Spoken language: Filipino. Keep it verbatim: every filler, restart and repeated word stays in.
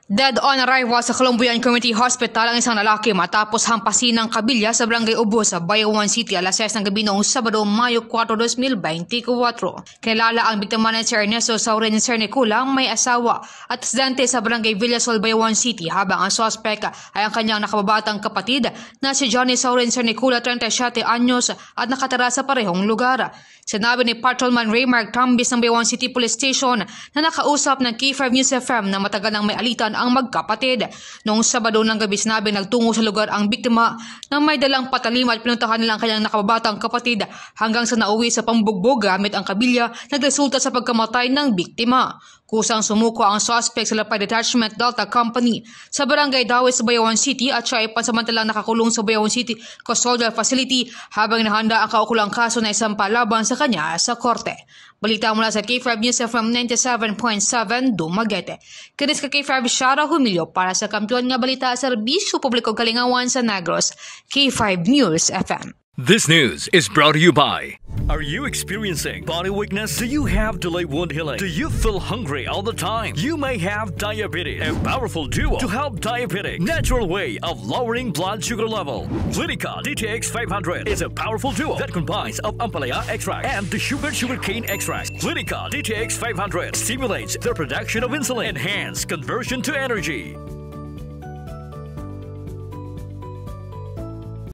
Dead on arrival sa Columbian Community Hospital ang isang lalaki matapos hampasin ng kabilya sa Barangay Ubo sa Bayawan City alas siyes ng gabi noong Sabado, Mayo kwatro, dos mil beintikwatro. Kilala ang biktima na si Ernesto Saurin Cernicula, may asawa at residente sa Barangay Villasol, Bayawan City, habang ang suspect ay ang kanyang nakababatang kapatid na si Johnny Saurin Cernicula, thirty-seven anyos at nakatira sa parehong lugar. Sinabi ni Patrolman Raymark Tambis ng Bayawan City Police Station na nakausap ng K five News F M na matagal nang may alitan ang magkapatid. Noong Sabado ng gabi sinabi nagtungo sa lugar ang biktima nang may dalang patalim at pinuntahan nila ang kanyang nakababatang kapatid hanggang sa nauwi sa pambugbog gamit ang kabilya, nagresulta sa pagkamatay ng biktima. Kusang sumuko ang suspect sa Lapay Detachment Delta Company sa Barangay Dawes sa Bayawan City at siya ay pansamantalang nakakulong sa Bayawan City Custodial Facility habang nahanda ang kaukulang kaso na isang palaban sa kanya sa korte. Balita mula sa K five News F M ninety-seven point seven Dumaguete. Kinis ka K five Shara Humilio para sa Kampiyon nga Balita Serbisyo Publiko Kalingawan sa Negros. K five News F M. This news is brought to you by... Are you experiencing body weakness? Do you have delayed wound healing? Do you feel hungry all the time? You may have diabetes. A powerful duo to help diabetic. Natural way of lowering blood sugar level. Clinica D T X five hundred is a powerful duo that combines of Ampalaya extract and the sugar sugarcane extract. Clinica D T X five hundred stimulates the production of insulin, enhance conversion to energy.